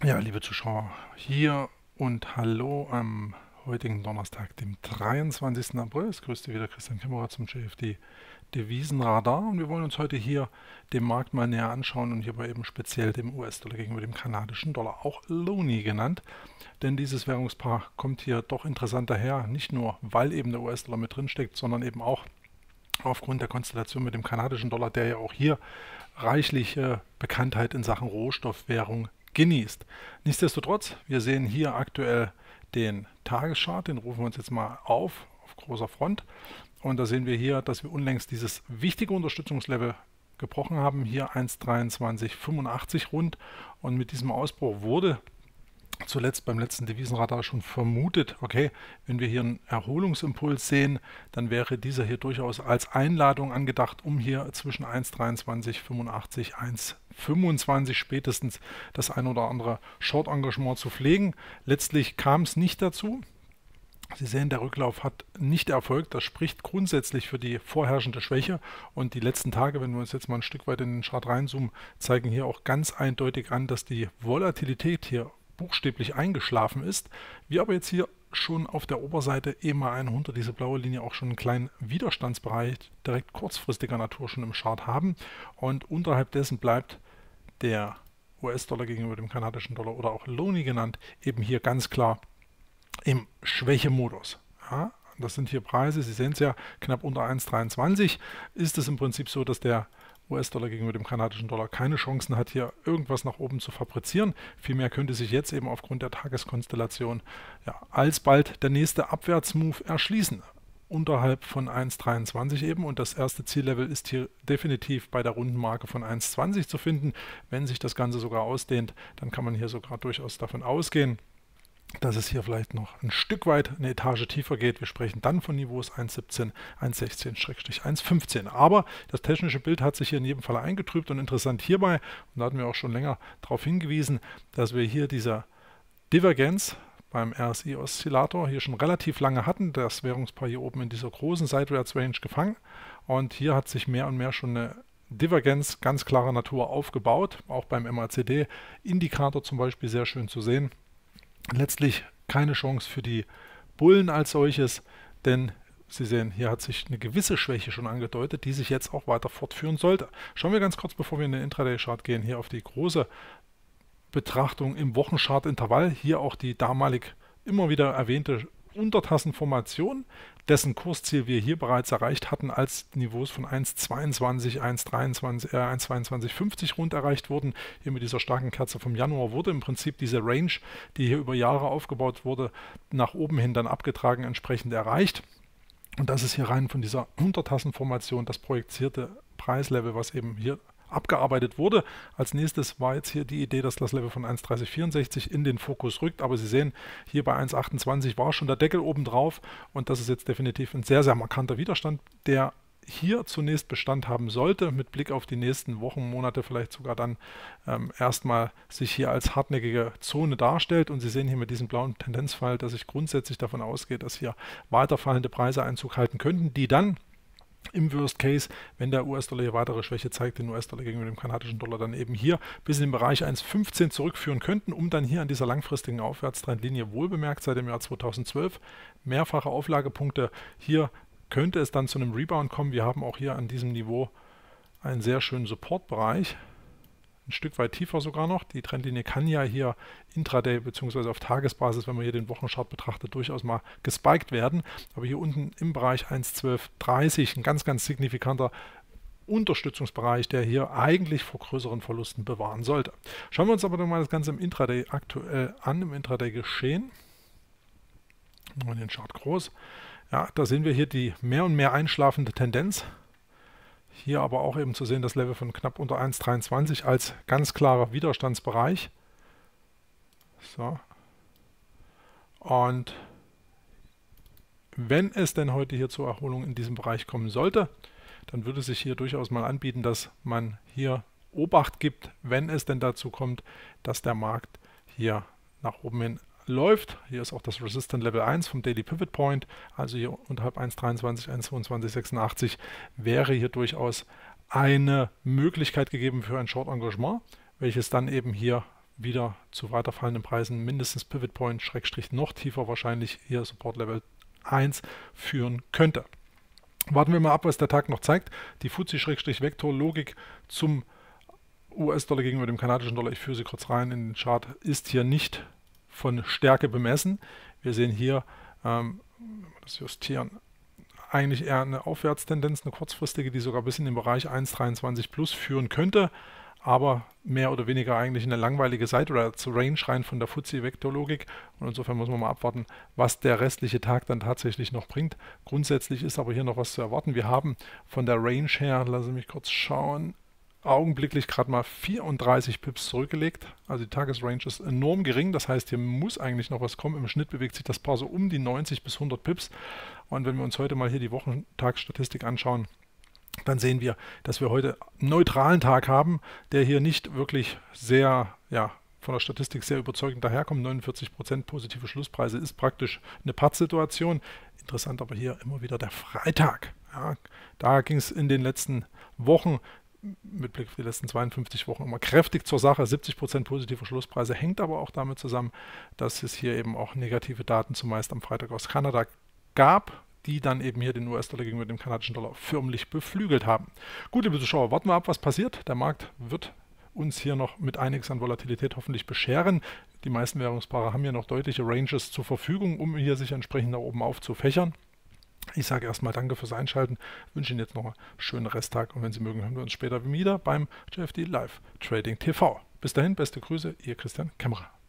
Ja, liebe Zuschauer, hier und hallo am heutigen Donnerstag, dem 23. April. Es grüßt Sie wieder Christian Kimmerer zum JFD Devisenradar und wir wollen uns heute hier den Markt mal näher anschauen und hierbei eben speziell dem US-Dollar gegenüber dem kanadischen Dollar, auch Loni genannt. Denn dieses Währungspaar kommt hier doch interessant daher, nicht nur weil eben der US-Dollar mit drin steckt, sondern eben auch aufgrund der Konstellation mit dem kanadischen Dollar, der ja auch hier reichliche Bekanntheit in Sachen Rohstoffwährung genießt. Nichtsdestotrotz, wir sehen hier aktuell den Tageschart, den rufen wir uns jetzt mal auf großer Front. Und da sehen wir hier, dass wir unlängst dieses wichtige Unterstützungslevel gebrochen haben, hier 1,2385 rund. Und mit diesem Ausbruch wurde zuletzt beim letzten Devisenradar schon vermutet, okay, wenn wir hier einen Erholungsimpuls sehen, dann wäre dieser hier durchaus als Einladung angedacht, um hier zwischen 1,2385, 1,25 spätestens das ein oder andere Short-Engagement zu pflegen. Letztlich kam es nicht dazu. Sie sehen, der Rücklauf hat nicht erfolgt. Das spricht grundsätzlich für die vorherrschende Schwäche. Und die letzten Tage, wenn wir uns jetzt mal ein Stück weit in den Chart reinzoomen, zeigen hier auch ganz eindeutig an, dass die Volatilität hier buchstäblich eingeschlafen ist. Wir aber jetzt hier schon auf der Oberseite EMA 100, diese blaue Linie, auch schon einen kleinen Widerstandsbereich direkt kurzfristiger Natur schon im Chart haben. Und unterhalb dessen bleibt der US-Dollar gegenüber dem kanadischen Dollar oder auch Loni genannt, eben hier ganz klar im Schwächemodus. Ja, das sind hier Preise, Sie sehen es ja, knapp unter 1,23 ist es im Prinzip so, dass der US-Dollar gegenüber dem kanadischen Dollar keine Chancen hat, hier irgendwas nach oben zu fabrizieren. Vielmehr könnte sich jetzt eben aufgrund der Tageskonstellation ja, alsbald der nächste Abwärtsmove erschließen. Unterhalb von 1,23 eben, und das erste Ziellevel ist hier definitiv bei der runden Marke von 1,20 zu finden. Wenn sich das Ganze sogar ausdehnt, dann kann man hier sogar durchaus davon ausgehen, dass es hier vielleicht noch ein Stück weit eine Etage tiefer geht. Wir sprechen dann von Niveaus 1,17, 1,16-1,15. Aber das technische Bild hat sich hier in jedem Fall eingetrübt und interessant hierbei, und da hatten wir auch schon länger darauf hingewiesen, dass wir hier diese Divergenz beim RSI-Oszillator hier schon relativ lange hatten. Das Währungspaar hier oben in dieser großen Seitwärts-Range gefangen. Und hier hat sich mehr und mehr schon eine Divergenz ganz klarer Natur aufgebaut. Auch beim MACD-Indikator zum Beispiel sehr schön zu sehen. Letztlich keine Chance für die Bullen als solches, denn Sie sehen, hier hat sich eine gewisse Schwäche schon angedeutet, die sich jetzt auch weiter fortführen sollte. Schauen wir ganz kurz, bevor wir in den Intraday-Chart gehen, hier auf die große Betrachtung im Wochenchart-Intervall. Hier auch die damalig immer wieder erwähnte Untertassenformation, dessen Kursziel wir hier bereits erreicht hatten, als Niveaus von 1,22, 1,2250 rund erreicht wurden. Hier mit dieser starken Kerze vom Januar wurde im Prinzip diese Range, die hier über Jahre aufgebaut wurde, nach oben hin dann abgetragen, entsprechend erreicht. Und das ist hier rein von dieser Untertassenformation das projizierte Preislevel, was eben hier abgearbeitet wurde. Als nächstes war jetzt hier die Idee, dass das Level von 1,3064 in den Fokus rückt, aber Sie sehen, hier bei 1,28 war schon der Deckel oben drauf und das ist jetzt definitiv ein sehr, sehr markanter Widerstand, der hier zunächst Bestand haben sollte, mit Blick auf die nächsten Wochen, Monate, vielleicht sogar dann erstmal sich hier als hartnäckige Zone darstellt. Und Sie sehen hier mit diesem blauen Tendenzpfeil, dass ich grundsätzlich davon ausgehe, dass hier weiter fallende Preise Einzug halten könnten, die dann im Worst Case, wenn der US-Dollar hier weitere Schwäche zeigt, den US-Dollar gegenüber dem kanadischen Dollar dann eben hier bis in den Bereich 1,15 zurückführen könnten, um dann hier an dieser langfristigen Aufwärtstrendlinie, wohlbemerkt seit dem Jahr 2012, mehrfache Auflagepunkte. Hier könnte es dann zu einem Rebound kommen. Wir haben auch hier an diesem Niveau einen sehr schönen Supportbereich. Ein Stück weit tiefer sogar noch. Die Trendlinie kann ja hier intraday bzw. auf Tagesbasis, wenn man hier den Wochenchart betrachtet, durchaus mal gespiked werden. Aber hier unten im Bereich 1,1230 ein ganz, ganz signifikanter Unterstützungsbereich, der hier eigentlich vor größeren Verlusten bewahren sollte. Schauen wir uns aber mal das Ganze im Intraday aktuell an, im Intraday-Geschehen. Machen wir den Chart groß. Ja, da sehen wir hier die mehr und mehr einschlafende Tendenz. Hier aber auch eben zu sehen das Level von knapp unter 1,23 als ganz klarer Widerstandsbereich. So. Und wenn es denn heute hier zur Erholung in diesem Bereich kommen sollte, dann würde sich hier durchaus mal anbieten, dass man hier Obacht gibt, wenn es denn dazu kommt, dass der Markt hier nach oben hin läuft. Hier ist auch das Resistant Level 1 vom Daily Pivot Point, also hier unterhalb 1,23, 1,2286 wäre hier durchaus eine Möglichkeit gegeben für ein Short Engagement, welches dann eben hier wieder zu weiter fallenden Preisen mindestens Pivot Point, noch tiefer wahrscheinlich hier Support Level 1 führen könnte. Warten wir mal ab, was der Tag noch zeigt. Die FTSE-Vektor-Logik zum US-Dollar gegenüber dem kanadischen Dollar, ich führe sie kurz rein in den Chart, ist hier nicht von Stärke bemessen. Wir sehen hier, wenn wir das justieren, eigentlich eher eine Aufwärtstendenz, eine kurzfristige, die sogar bis in den Bereich 1,23 plus führen könnte, aber mehr oder weniger eigentlich eine langweilige Seite oder zur Range rein von der FTSE-Vektorlogik. Und insofern muss man mal abwarten, was der restliche Tag dann tatsächlich noch bringt. Grundsätzlich ist aber hier noch was zu erwarten. Wir haben von der Range her, lassen Sie mich kurz schauen, augenblicklich gerade mal 34 Pips zurückgelegt. Also die Tagesrange ist enorm gering. Das heißt, hier muss eigentlich noch was kommen. Im Schnitt bewegt sich das Paar so um die 90 bis 100 Pips. Und wenn wir uns heute mal hier die Wochentagsstatistik anschauen, dann sehen wir, dass wir heute einen neutralen Tag haben, der hier nicht wirklich sehr, von der Statistik sehr überzeugend daherkommt. 49% positive Schlusspreise ist praktisch eine Pattsituation. Interessant aber hier immer wieder der Freitag. Ja, da ging es in den letzten Wochen mit Blick auf die letzten 52 Wochen immer kräftig zur Sache. 70% positive Schlusspreise, hängt aber auch damit zusammen, dass es hier eben auch negative Daten zumeist am Freitag aus Kanada gab, die dann eben hier den US-Dollar gegenüber dem kanadischen Dollar förmlich beflügelt haben. Gut, liebe Zuschauer, warten wir ab, was passiert. Der Markt wird uns hier noch mit einiges an Volatilität hoffentlich bescheren. Die meisten Währungspaare haben hier noch deutliche Ranges zur Verfügung, um hier sich entsprechend nach oben aufzufächern. Ich sage erstmal danke fürs Einschalten, wünsche Ihnen jetzt noch einen schönen Resttag und wenn Sie mögen, hören wir uns später wieder beim JFD Live Trading TV. Bis dahin, beste Grüße, Ihr Christian Kämmerer.